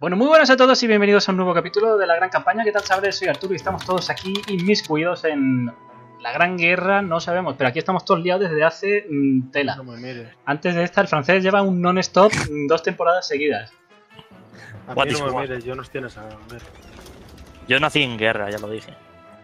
Bueno, muy buenas a todos y bienvenidos a un nuevo capítulo de la gran campaña. ¿Qué tal, chavales? Soy Arturo y estamos todos aquí inmiscuidos en la gran guerra, no sabemos, pero aquí estamos todos liados desde hace tela. No me mires. Antes de esta, el francés lleva un non-stop 2 temporadas seguidas. A What mí is no me what? mires, yo nos tienes a ver. Yo nací en guerra, ya lo dije.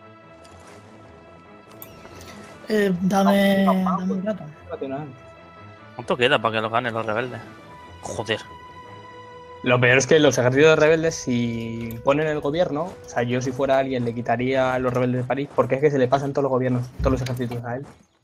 Dame un rato. ¿Cuánto queda para que lo ganen los rebeldes? Joder. Lo peor es que los ejércitos rebeldes, si ponen el gobierno, o sea, yo si fuera alguien le quitaría a los rebeldes de París, porque es que se le pasan todos los gobiernos, todos los ejércitos a él.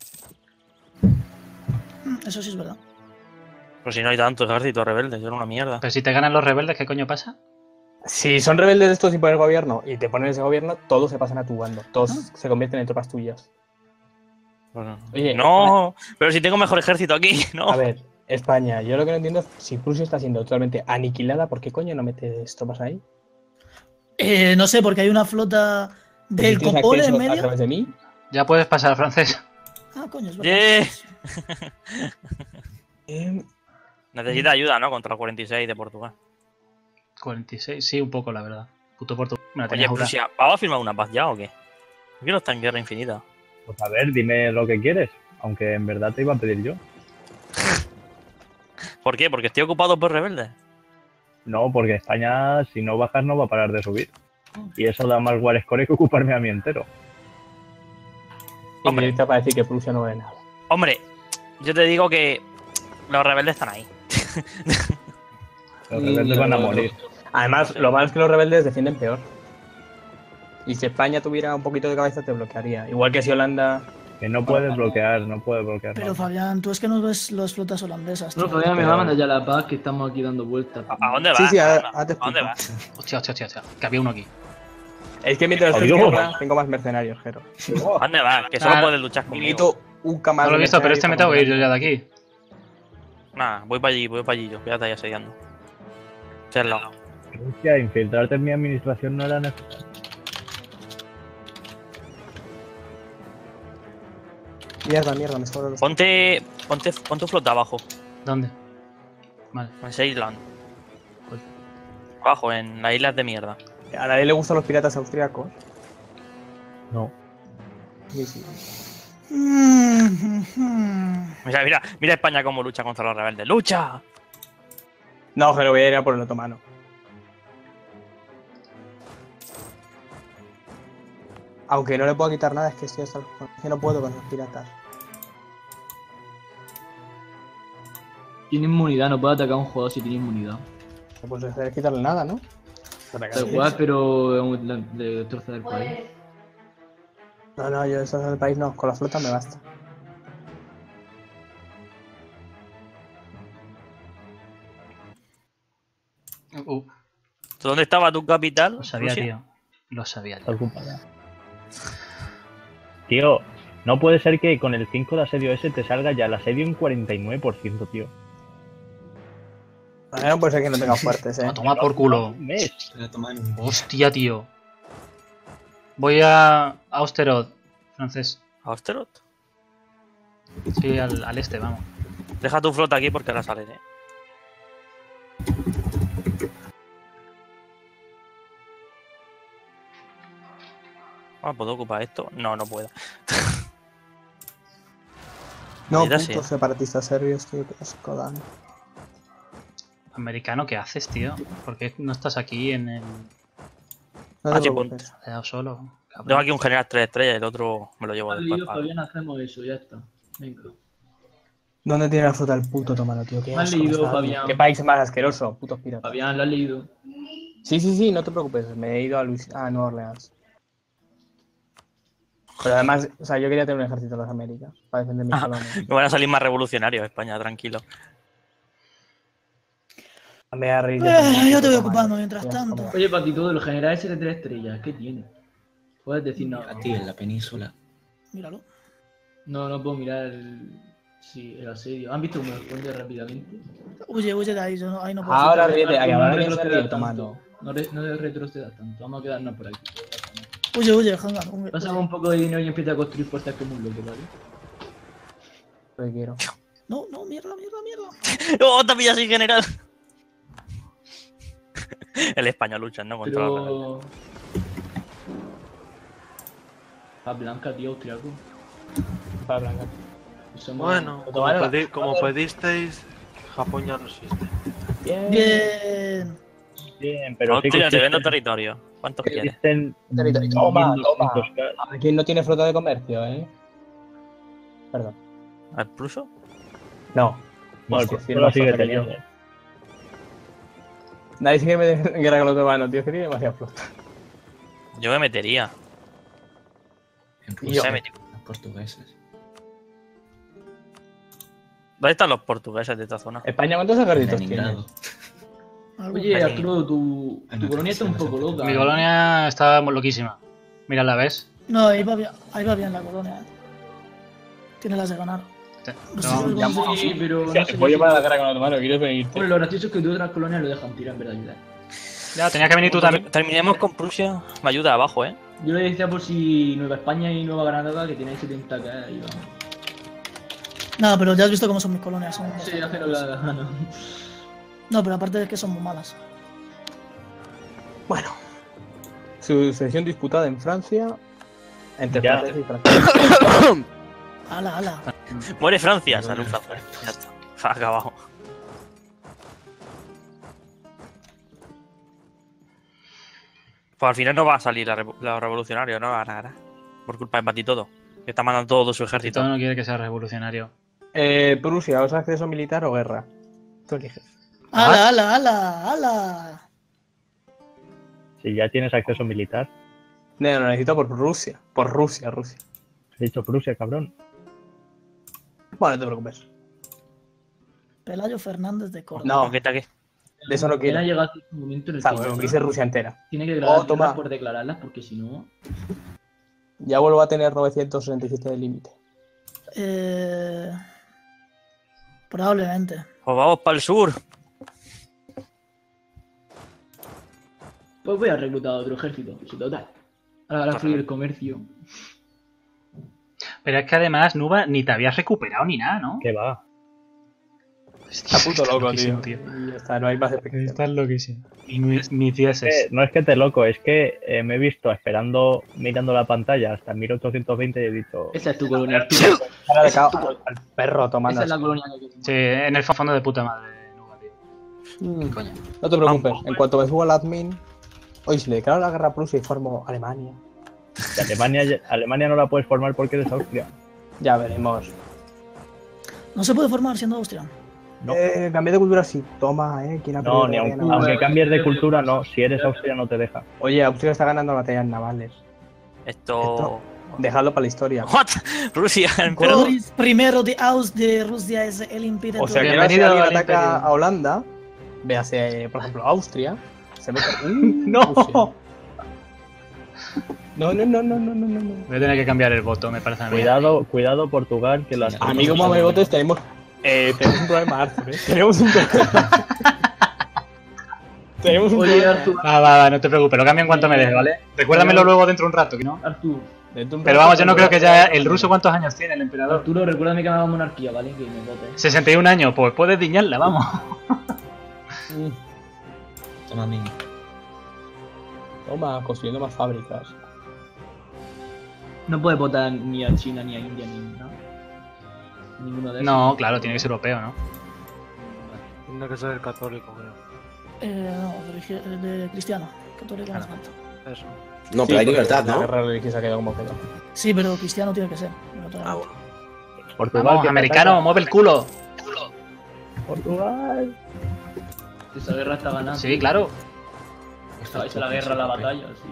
Eso sí es verdad. Pero si no hay tantos ejércitos rebeldes, yo era una mierda. Pero si te ganan los rebeldes, ¿qué coño pasa? Si son rebeldes estos y ponen el gobierno y te ponen ese gobierno, todos se pasan a tu bando, todos se convierten en tropas tuyas. Bueno, Oye, no, pero si tengo mejor ejército aquí, no. A ver, España, yo lo que no entiendo es si Prusia está siendo totalmente aniquilada, ¿por qué coño no metes tropas ahí? No sé, porque hay una flota del Si tienes Copol acceso en a medio. través de mí. Ya puedes pasar, francés. Ah, coño, es verdad. Yeah. Necesita ayuda, ¿no? Contra el 46 de Portugal. 46, sí, un poco, la verdad. Puto Portugal. Me la Oye, tenía jurada. Prusia, ¿vamos a firmar una paz ya o qué? ¿Por qué no está en guerra infinita? Pues a ver, dime lo que quieres, aunque en verdad te iba a pedir yo. ¿Por qué? ¿Porque estoy ocupado por rebeldes? No, porque España, si no bajas, no va a parar de subir. Y eso da más war score que ocuparme a mí entero. Y Hombre. me para decir que Prusia no vale nada. Hombre, yo te digo que los rebeldes están ahí. Los rebeldes van a morir. Además, lo malo es que los rebeldes defienden peor. Y si España tuviera un poquito de cabeza, te bloquearía. Igual que si Holanda. Que no puedes bloquear, no puedes bloquear. Pero nada. Fabián, tú es que no ves las flotas holandesas. No, tío. Fabián, me va a mandar ya la paz que estamos aquí dando vueltas. ¿A dónde vas? Sí, sí, Anda? ahora te ¿A dónde explico. vas? Hostia, que había uno aquí. Es que mientras estoy en Adiós. guerra, tengo más mercenarios, Jero. ¿A dónde vas? Que solo Ah, puedes luchar conmigo. Necesito un camarada. No lo he visto, pero este me tengo que ir yo ya de aquí. Nah, voy para allí yo. Quédate ahí asediando. Estoy al lado. Rusia, infiltrarte en mi administración no era necesario. Mierda, me sobran los. Ponte flota abajo. ¿Dónde? Vale. En Seyland. Voy. Abajo, en las islas de mierda. ¿A nadie le gustan los piratas austriacos? No. Sí, sí. Mira España cómo lucha contra los rebeldes. ¡Lucha! No, Jero, voy a ir a por el otomano. Aunque no le puedo quitar nada, es que estoy hasta el cojones. Es que no puedo con los piratas. Tiene inmunidad, no puede atacar a un jugador si tiene inmunidad. No puedes hacer quitarle nada, ¿no? Da igual, pero le destroza el país. No, yo eso del país no. Con la flota me basta. ¿Tú dónde estaba tu capital? Lo sabía, Rusia? tío. Lo sabía, tío. Estás ocupada. Tío, no puede ser que con el 5 de asedio ese te salga ya el asedio en 49%, tío. No puede ser que no tenga fuertes, A tomar por culo. Un mes. Hostia, tío. Voy a Austerod, francés. ¿Austerot? Sí, al este, vamos. Deja tu flota aquí porque ahora sales, ¿Puedo ocupar esto? No, no puedo. No, Maldita putos sea. separatistas serbios, tío, que asco dan. Americano, ¿qué haces, tío? ¿Por qué no estás aquí en el... No Ah, te sí, preocupes. Te has quedado solo? Cabrón. Tengo aquí un general 3 estrellas y el otro me lo llevo Al después. lío, Fabián, hacemos eso, ya está. Venga. ¿Dónde tiene la flota el puto otomano, tío? Qué Me has asco me leído, está dando. Fabián. Qué país más asqueroso, putos piratas. Fabián, ¿lo has leído? Sí, no te preocupes. Me he ido a Nueva Orleans. Pero además, o sea, yo quería tener un ejército en las Américas para defender mis colonias. Me van a salir más revolucionarios España, tranquilo. Me voy a reír de Yo te voy otomano. ocupando mientras Ya, tanto. como- Oye, Patito, el general ese de 3 estrellas, ¿qué tiene? ¿Puedes decir nada? A ti en la península. Míralo. No puedo mirar el asedio. ¿Han visto cómo responde rápidamente? Huye de ahí, ahí no puedo. Ahora ríete, No ahora ríete retrocedas el otomano. tanto. No retrocedas tanto. Vamos a quedarnos por aquí. Huye, Hanga. Pasamos un poco de dinero y empieza a construir fuerzas como un loco, ¿vale? Lo que quiero. No, mierda. ¡Oh, te pillas así, general! El español lucha, ¿no? Contra la Pero. La blanca, tío, austriaco. Para blanca. Somos- Bueno, como pedisteis, Japón ya no existe. Bien. Bien. Bien, pero sí que Hostia, te vendo existen- territorio. ¿Cuántos quieres? existen Territorio. Toma, 1200K. Aquí no tiene flota de comercio, Perdón. ¿Al pruso? No. No, el Hostia, Pruso tiene lo más sigue flota que teniendo. yo. Nadie sigue en guerra con los otomanos, tío, que tiene demasiada flota. Yo me metería. En Y yo. Rusia, los portugueses. ¿Dónde están los portugueses de esta zona? España, ¿cuántos ejércitos tiene? Leningrado. Algo. Oye, Ahí. Arturo, tu Bueno, colonia está un sí, poco sí. loca. Mi colonia está loquísima. Mira, ¿la ves? No, ahí va bien la colonia. Tiene las de ganar. No sé No, si ya cómo se Sí, llama. pero no Te sé voy a si- llevar a la guerra con los otomanos, ¿quieres venirte? Bueno, lo gracioso es que tu otras colonias lo dejan tirar en verdad. Ya, tenías que venir tú también. Terminemos con Prusia. Me ayuda abajo, ¿eh? Yo le decía por si Nueva España y Nueva Granada que tenéis 70k y vamos. No, pero ya has visto cómo son mis colonias. Son Sí, ya que no la gano. No, pero aparte de que son muy malas. Bueno. Sucesión disputada en Francia. Entre Ya. franceses y franceses. Ala, ala. Muere Francia. Salud, Francia. Ya está. Se ha acabado. Pues al final no va a salir la revolucionaria, no va a ganar. Por culpa de Batitodo. Que está mandando todo su Si ejército. todo no quiere que sea revolucionario. Prusia, ¿os acceso militar o guerra? Tú eliges. Ala, ala, ala, ala. Si ya tienes acceso militar. No, lo necesito por Rusia. Por Rusia. He dicho Prusia, cabrón. Bueno, no te preocupes. Pelayo Fernández de Córdoba. No, ¿Qué tal qué? de eso no Apenas quiero. llega un momento en el O sea, que bueno, quise Rusia entera. tiene que declarar toma. guerra por declararlas porque si no. Ya vuelvo a tener 967 de límite. Probablemente. Pues vamos para el sur. Pues voy a reclutar a otro ejército. Sí, total. Ahora fluir el comercio. Pero es que además, Nuba, ni te habías recuperado ni nada, ¿no? Que va. Está puto loco, loquísimo, tío. Y ya está, no hay más explicación. Estás loquísimo. Y mis dieces. No es que te loco, es que me he visto esperando, mirando la pantalla hasta 1820 y he dicho. Esa es tu colonia, Arturo. Ahora de cao al perro tomando. Esa es la colonia que queremos. Sí, en el fondo de puta madre, Nuba, tío. Coño. No te preocupes, en cuanto me suba al admin. Oye, si le declaro la guerra a Prusia y formo Alemania. Que Alemania no la puedes formar porque eres Austria. Ya veremos. No se puede formar siendo Austria. No. Cambié de cultura sí. Toma, ¿quién ha No, perdido ni la aunque, batalla naval? aunque cambies de cultura, no. Si eres Austria, no te deja. Oye, Austria está ganando batallas navales. Esto. Dejadlo para la historia. ¿What? Rusia, el emperador. Boris primero de Rusia es el imperio. O sea que ahora si Bienvenido alguien al ataca imperio. a Holanda, véase, por ejemplo, Austria, se mete. ¡No! Rusia. No. Voy a tener que cambiar el voto, me parece a mí. Cuidado Portugal, que las. A mí como me votes tenemos un problema, Arthur, Tenemos un problema. Tenemos un Oye, problema. Arturo, Va, no te preocupes, lo cambio en cuanto me deje, ¿vale? Recuérdamelo luego dentro de un rato, ¿no? Arturo, Pero vamos, yo no creo que ya el ruso cuántos años tiene el emperador. Arturo, recuérdame que me haga monarquía, ¿vale? Que me vote. 61 años, pues puedes diñarla, vamos. Toma mi. Toma, construyendo más fábricas. No puedes votar ni a China, ni a India, ni nada. Ninguno de esos. No, claro, tiene que ser europeo, ¿no? Tiene que ser católico, creo. No, de cristiano. Católico no hace falta. Eso. No, pero hay libertad, La ¿no? guerra religiosa queda como queda. Sí, pero cristiano tiene que ser. Ah, bueno. Portugal, Vamos, que te americano, ataca. mueve el culo. Portugal. Esa guerra está ganando. Sí, claro. Esta es la guerra, la batalla, sí.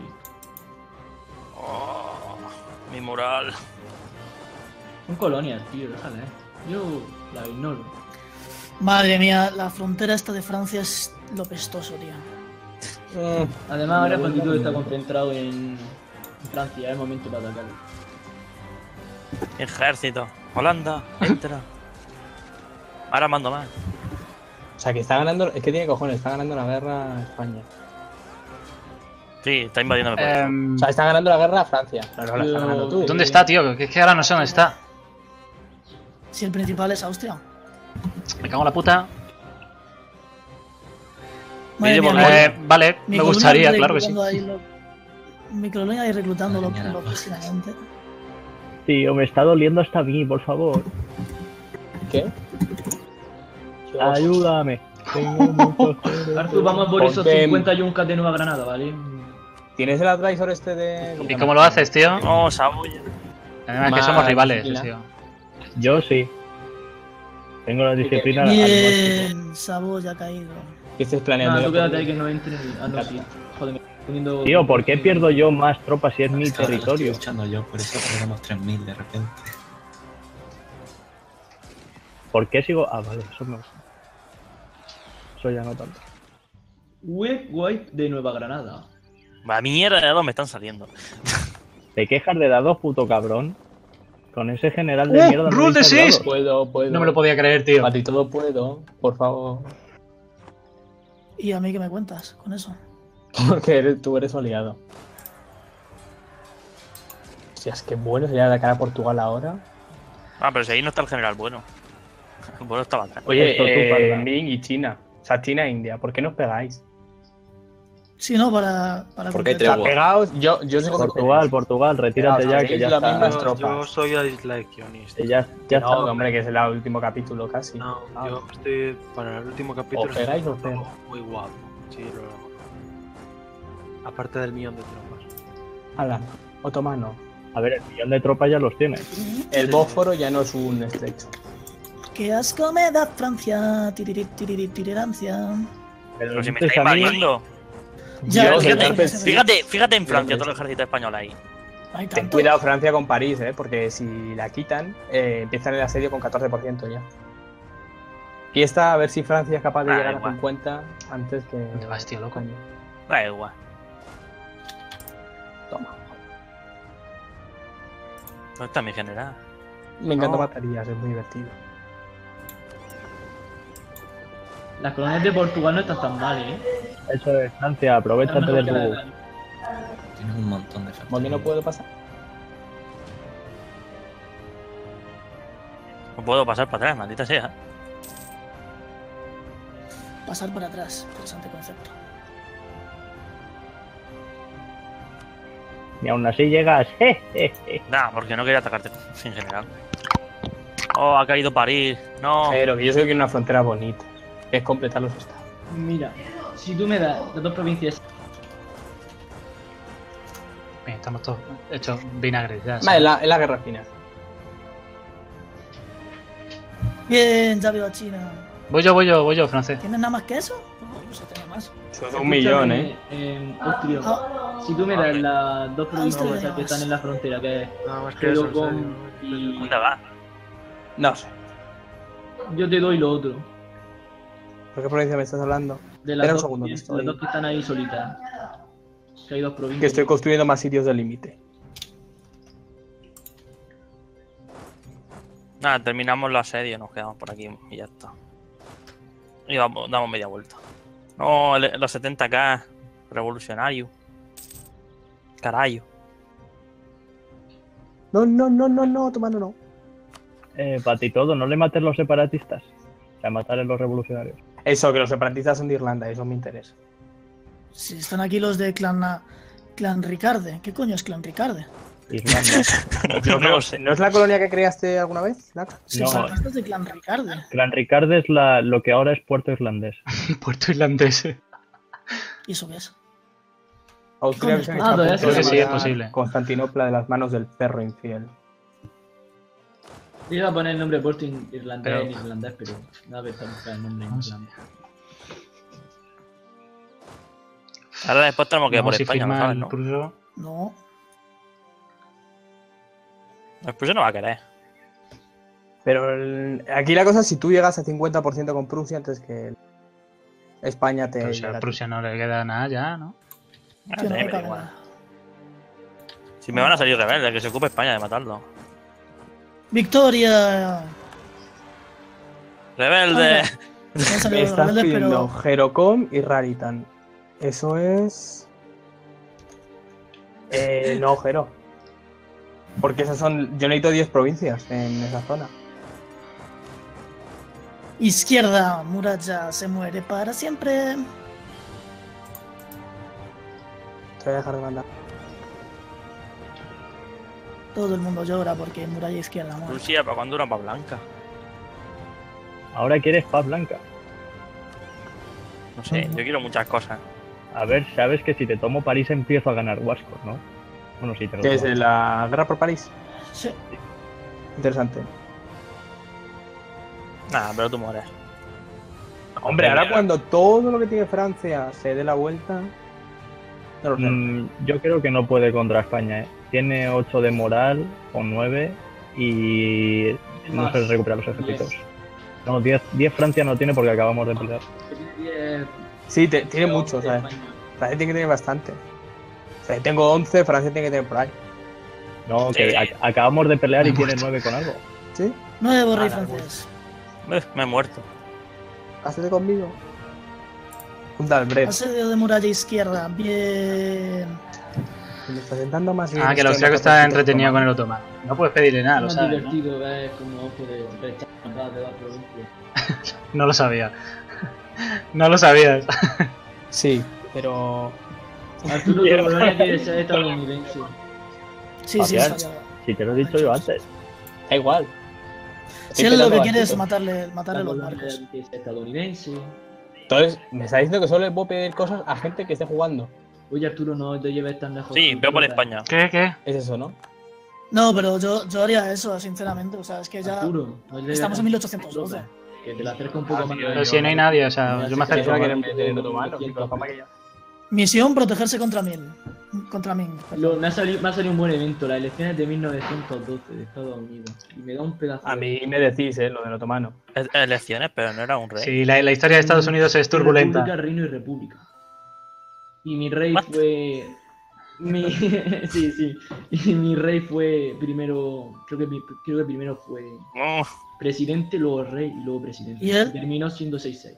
Oh, mi moral. Son colonias, tío, déjala, Yo la ignoro. Madre mía, la frontera esta de Francia es lo pestoso, tío. Además, ahora el partido está concentrado en Francia, es el momento para atacarlo. Ejército. Holanda, entra. Ahora mando más. O sea que está ganando, es que tiene cojones, está ganando la guerra España. Sí, está invadiéndome por eso. O sea, está ganando la guerra Francia. No, la estás ganando tú. ¿Dónde está, tío? Que es que ahora no sé dónde está. Si el principal es Austria. Me cago en la puta. Madre por mía, Vale, mi me colonia gustaría, claro que sí. reclutando ahí mi colonia ahí reclutando Madre mía, loquísimamente. Tío, me está doliendo hasta a mí, por favor. ¿Qué? Ayúdame. Tengo muchos Arthur, vamos por esos Ponte- 50 yuncas de Nueva Granada, ¿vale? ¿Tienes el advisor este de...? ¿Y cómo lo haces, tío? No, Saboya. Además que Más somos rivales, disciplina. tío. Yo sí. Tengo la disciplina al máximo. Bien, Sabo ya ha caído. ¿Qué estés planeando? Nada, tú ya por quédate ahí mí? que no entren. Ah, no, sí. Joder, me estoy poniendo. Tío, ¿por qué pierdo yo más tropas si es mi Es que ahora lo estoy territorio? luchando yo, por eso perdemos 3000 de repente. ¿Por qué sigo...? Ah, vale, eso no. Eso ya no tanto. Web White de Nueva Granada. Va mierda de dados me están saliendo. ¿Te quejas de dados, puto cabrón? Con ese general de mierda... no rule de necesitas 6. dados. Puedo. No me lo podía creer, tío. A ti todo puedo, por favor. ¿Y a mí qué me cuentas con eso? Porque tú eres aliado. Hostia, es que bueno sería de cara a Portugal ahora. Ah, pero si ahí no está el general bueno. El bueno estaba atrás. Oye, Esto tú parla. Ming y China. O sea, China e India. ¿Por qué no os pegáis? Sí, no, para Porque O sea, Tregua. pegaos. Yo sé cómo Portugal, retírate ya, que ya las mismas está. tropas. Yo soy aislacionista. Ya No, está. hombre, que es el último capítulo casi. No, yo estoy para el último capítulo. O pegáis o estoy pegáis. muy guapo. Sí, aparte del millón de tropas. Alan, otomano. A ver, el millón de tropas ya los tiene. El Bósforo ya no es un estrecho. ¡Qué asco me da Francia! Tirirancia. Pero si me dices estáis a mí- invadiendo. Ya, Yo, fíjate, señor, Fíjate en Francia, Yo todo el ejército español ahí. Hay Ten tanto. cuidado Francia con París, porque si la quitan, empiezan el asedio con 14% ya. Y esta, a ver si Francia es capaz de Ah, llegar igual. a 50 antes que... ¿Dónde vas, tío, loco? Da igual. Toma. ¿Dónde está mi general? Me encanta No. baterías, es muy divertido. Las colonias de Portugal no están tan mal, Eso es, Francia, aprovechate Están de mejor que la de tu... Galicia. Tienes un montón de ¿Por qué no factores. puedo pasar? No puedo pasar para atrás, maldita sea. Pasar para atrás. Interesante concepto. Y aún así llegas... Nah, porque no quería atacarte sin general. Oh, ha caído París. No. Pero que yo sé que una frontera bonita. Es completar los estados. Mira, si tú me das las dos provincias. Bien, estamos todos hechos vinagres ya. Vale, es la guerra final. Bien, ya veo a China. Voy yo, francés. ¿Tienes nada más que eso? No sé, tengo más. Son un millón, Austria. Ah, Si tú me das las dos provincias Austria esas que más. están en la frontera, que es Nada más que eso, en Gedogón serio. y. ¿Dónde va? No sé. Yo te doy lo otro. ¿Por qué provincia me estás hablando? De las, Espera un dos, segundo, que las estoy- dos que están ahí solitas. Que hay dos provincias. Que estoy construyendo más sitios de límite. Nada, terminamos el asedio, nos quedamos por aquí y ya está. Y damos media vuelta. No, los 70k revolucionario. Carayo. No, otomano no. Para ti todo, no le mates los separatistas. O sea, matar a los revolucionarios. Eso, que los separatistas son de Irlanda, eso me interesa. si están aquí los de Clan Ricarde. ¿Qué coño es Clan Ricarde? Irlanda. Yo no lo sé. ¿No es la colonia que creaste alguna vez, Laca? Sí, No. son estos de Clan Ricarde. Gran Ricardo es lo que ahora es Puerto Irlandés. Puerto irlandés. ¿Y eso qué es? Austria ¿Qué se coño? está a punto Creo de que sí, es sacar posible. Constantinopla de las manos del perro infiel. Yo iba a poner el nombre de Puerto irlandés Pero- en irlandés, pero nada, está buscar el nombre en Vamos. irlandés. Ahora después tenemos que ir por Vamos, si España, ¿no firma sabes, el no? pruso. No. Después no va a querer. Pero aquí la cosa es si tú llegas a 50% con Prusia antes que España te... Pero si a Prusia no le queda nada ya, ¿no? Ah, Que no sí, me me da cabe igual. nada. Si me van a salir rebeldes, que se ocupe España de matarlo. ¡Victoria! ¡Rebelde! Me han salido Me los estás rebeldes, pidiendo pero. Jerocom y Raritan. Eso es... no, Jero. Porque esas son... Yo necesito 10 provincias en esa zona. Izquierda, Muralla se muere para siempre. Te voy a dejar de mandar. Todo el mundo llora porque muralla izquierda muere. Rusia, ¿para cuándo una paz blanca? Ahora quieres paz blanca. No sé, yo quiero muchas cosas. A ver, sabes que si te tomo París empiezo a ganar Huascos, ¿no? Bueno, sí, te lo ¿Qué es tomo. la guerra por París? Sí. Interesante. Nada, pero tú mueres. Hombre, ahora cuando todo lo que tiene Francia se dé la vuelta... No lo sé. Yo creo que no puede contra España, ¿eh? Tiene 8 de moral o 9 y no Más. se recupera los ejércitos. 10. No, 10 Francia no tiene porque acabamos de pelear. Sí, tiene mucho, ¿sabes? Francia tiene que tener bastante. O sea, tengo 11, Francia tiene que tener por ahí. No, que acabamos de pelear y tiene 9 con algo. ¿Sí? Nuevo rey Nada, francés. Me he muerto. Hacete conmigo. Junta al Brett. Asedio de muralla izquierda. Bien. Me está sentando más bien. Ah, que el austriaco está entretenido con el otomano. No puedes pedirle nada, lo Es más sabes, ¿no? divertido ver como ojo de rechazar de la provincia. No lo sabía. No lo sabías. Sí, pero... Arturo, tu colonia quiere ser estadounidense. Sí, sí, Fabián, está claro. Si te lo he dicho yo antes. Da igual. Si él lo que Estoy quiere es pelando matarle los La barcos. colonia quiere ser estadounidense. Entonces, me está diciendo que solo le puedo pedir cosas a gente que esté jugando. Oye, Arturo, no te lleves tan lejos. Sí, veo por España. ¿Qué? Es eso, ¿no? No, pero yo haría eso, sinceramente. O sea, es que ya Arturo, no te lleves estamos en tan- 1812. Que te la acerca un poco más. Pero si no hay nadie, o sea, yo me ¿Quién se va a acerco. querer meter en otomano? Si con la fama que ya. Misión, protegerse contra Ming. Contra Ming. Me ha salido un buen evento, las elecciones de 1912 de Estados Unidos. Y me da un pedazo. A mí me decís, lo del otomano. Elecciones, pero no era un rey. Sí, la historia de Estados Unidos es turbulenta. República, reino y república. Y mi rey What? fue. Sí, sí. Y mi rey fue primero. Creo que primero fue Oh, presidente, luego rey y luego presidente. ¿Y él? Terminó siendo 6-6.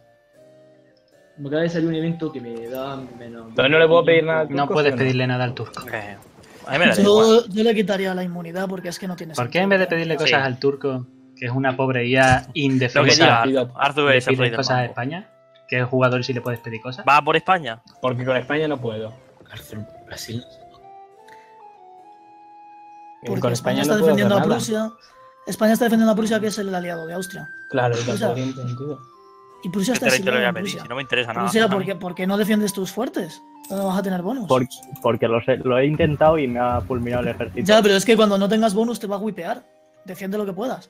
Me acaba de salir un evento que me da menos. Entonces no le puedo pedir nada. No puedes pedirle nada al turco. que- A mí me da igual. Yo le quitaría la inmunidad porque es que no tiene ¿Por qué sentido. en vez de pedirle cosas Sí. al turco, que es una pobre IA Lo que indefensa, diga Arthur le es el rey pides del cosas a mambo. España? Que es jugador y si le puedes pedir cosas. ¿Va por España? Porque con España no puedo. Arthur, Brasil. Porque con España España está no puedo defendiendo a hacer nada. Prusia. España está defendiendo a Prusia, que es el aliado de Austria. Claro, O sea, eso tiene sentido. Y Prusia ¿Qué está territorio voy exiliada a en pedir? Prusia. Si no me interesa nada. Prusia, ¿por qué no defiendes tus fuertes? ¿Dónde vas a tener bonus? Porque lo he intentado y me ha fulminado el ejército. Ya, pero es que cuando no tengas bonus te va a wipear. Defiende lo que puedas.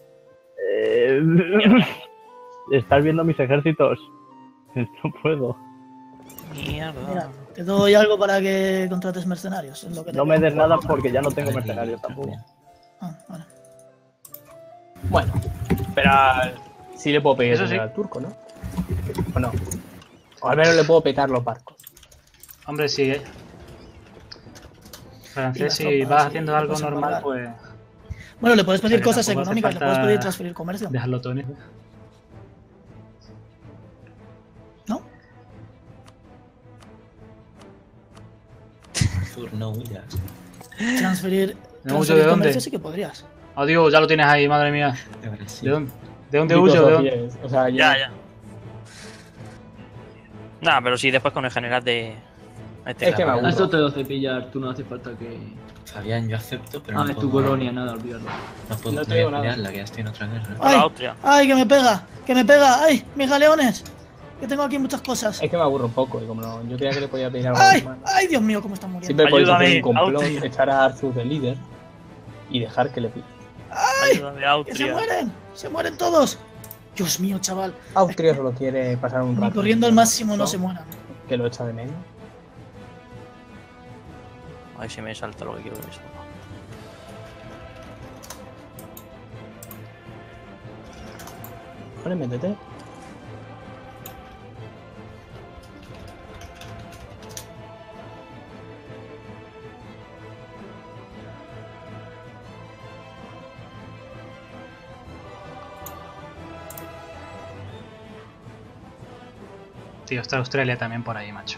¿Estás viendo mis ejércitos? No puedo. Mira, Mierda. te doy algo para que contrates mercenarios. Es lo que te No me digo. des nada porque ya no tengo mercenarios tampoco. Ah, vale. Bueno, pero sí le puedo pedir Eso dinero sí. al turco, ¿no? ¿O no? O al menos le puedo petar los barcos. Hombre, sí. Y Francés, las si tropas, vas sí, haciendo lo algo puedes normal, embargar. pues Bueno, le puedes pedir O sea, que cosas tampoco hace económicas, le puedes falta pedir transferir comercio. dejarlo todo en eso. ¿No? Arthur, no huyas. Transferir, ¿No huyo transferir de dónde? comercio sí que podrías. Oh, Dios, ya lo tienes ahí, madre mía. De ¿De Brasil. dónde, ¿de dónde huyo? ¿De dónde? Sofíes, o sea, Ya. Nada, pero sí, después con el general de. Este Es que me cabrón. aburro. Eso te lo hace pillar, tú no hace falta que. Fabián, yo acepto, pero Ah, no es tu puedo, colonia, nada, olvídalo. no puedo No te voy a digo nada. pelearla, que ya estoy en otra guerra. Hola, ¡Ay! Austria. ¡Ay, que me pega! ¡Que me pega! ¡Ay, mis galeones! Que tengo aquí muchas cosas. Es que me aburro un poco. Y como no, yo creía que le podía pedir algo ¡Ay! más. ¡Ay, Dios mío, cómo están muriendo! Siempre podéis hacer Ayúdame, un complot, Austria. echar a Arthur de líder y dejar que le pida. Ayuda de ¡Que se Austria. mueren! ¡Se mueren todos! Dios mío, chaval. Austria solo quiere pasar un Ni rato. corriendo al máximo no se mueran. Que lo echa de menos. A ver si me salta lo que quiero que me salga. Vale, métete. Tío, está Australia también por ahí, macho.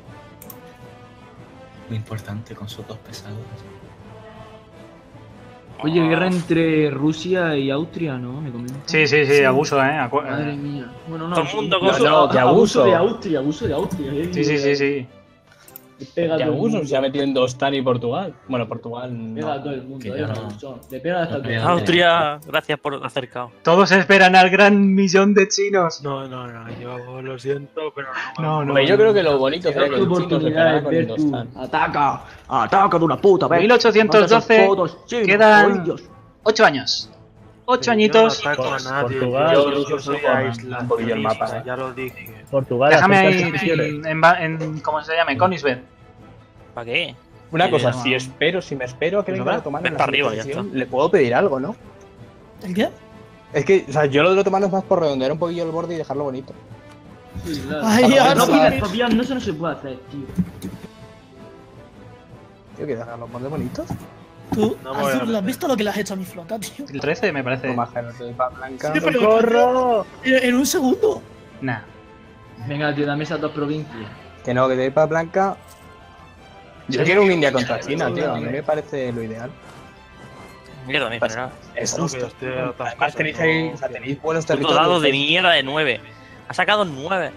Muy importante con sus dos pesados. Oye, guerra entre Rusia y Austria, ¿no? Me comentan. Sí, sí, sí, abuso, Madre mía. Bueno, no. Todo el mundo abuso, con- No, que abuso. Abuso de Austria. Sí, sí, sí, sí. Pega a Que todo el abuso, mundo. se ha metido en 2 TAN y Portugal. Bueno, Portugal Pega a no. todo el mundo, Que yo no- abusón. Le pega hasta no todo el creo. mundo. Austria, gracias por acercado. Todos esperan al gran millón de chinos. No, yo lo siento, pero No, no. Hombre, yo creo que lo bonito sería que Tu el chino se oportunidad pegara es con el ver 2 tú. TAN. Ataca de una puta vez. 1812, quedan 8 años. 8 añitos. Yo no ataco a nadie. Portugal. Yo soy Un poquillo el mapa, aislacionista, ya lo dije. Portugal, Déjame acepta ahí excepciones. en ¿cómo se llama? En Conisbet. ¿Para qué? Una Sí, cosa, no, si me espero a que Pues venga nada, a tomar ven la para arriba, siguiente ya sesión, le puedo pedir algo, ¿no? ¿El qué? Es que, o sea, yo lo de tomando es más por redondear un poquillo el borde y dejarlo bonito. Sí, claro. Ay, ahora no, sí. Fabián, eso no se puede hacer, tío. Tío, que dejar los bordes bonitos. Tú, No me voy a Azul, ¿lo has meter. visto lo que le has hecho a mi flota, tío? El 13 me parece. Toma, Gerard, de paz blanca. Sí, pero- ¡Corro! En un segundo. Nah. Venga, tío, dame esas 2 provincias. Que no, que de paz blanca. Yo quiero un India contra China, tío. A mí me parece lo ideal. Yo también, general. Es Creo que justo. estoy a otras Además cosas, tenéis no- ahí, o sea, tenéis buenos Puto territorios. dado de mierda de 9. Ha sacado 9.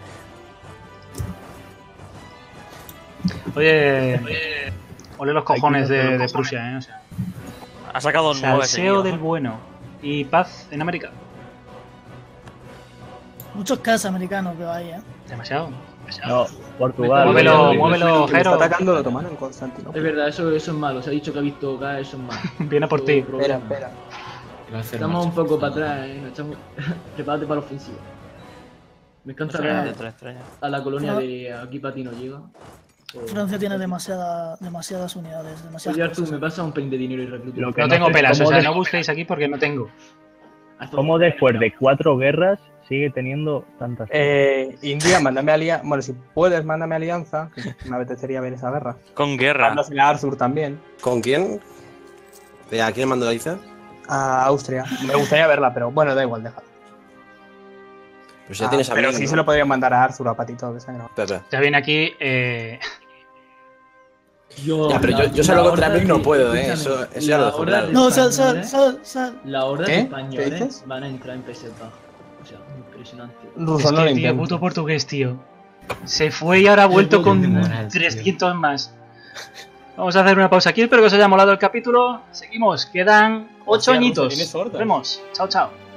Oye. Ole los cojones de Prusia, O sea, Ha sacado 9. salseo del bueno. Y paz en América. Muchos casos americanos veo ahí, Demasiado. No, Portugal. Muévelo, Oye, muévelo, Que me Jero. está atacando lo tomaron en Es Constantinopla. verdad, eso es malo. Se ha dicho que ha visto acá, eso es malo. Viene por ti. Todo Espera, problema. espera. Iba a hacer Estamos un marcha poco para forzada. atrás, Nos echamos... Prepárate para la ofensiva. Me encanta De ver 3 estrellas. a la colonia de aquí para ti no llega. Francia tiene demasiadas unidades, demasiadas Oye, Artur, cosas. me pasa un pelín de dinero y recluto. Lo que No no tengo sé pelas, o cómo sea, de- no busquéis aquí porque no tengo. ¿Cómo después de 4 guerras sigue teniendo tantas? India, mándame alianza. Bueno, si puedes, mándame alianza. Que me apetecería ver esa guerra. Con guerra. Mándasela a Arthur también. ¿Con quién? ¿A quién mando la lista? A Austria. Me gustaría verla, pero bueno, da igual, déjalo. Pues ya tienes a pero Blin, sí ¿no? se lo podrían mandar a Arthur o a Patito de Sangre. Espera. Ya viene aquí. Ya, pero yo solo contra Blin no puedo, Eso ya lo dejo claro. No, sal. La horda ¿Qué? de ¿Qué españoles dices? van a entrar en Países Bajos. O sea, impresionante. Ruso Es no lo que, tío, intenta. puto portugués, tío. Se fue y ahora ha vuelto con Moral, tío. 300 más. Vamos a hacer una pausa aquí. Espero que os haya molado el capítulo. Seguimos. Quedan 8 Hostia, Ruso, añitos. tienes Nos hordas. vemos. Chao, chao.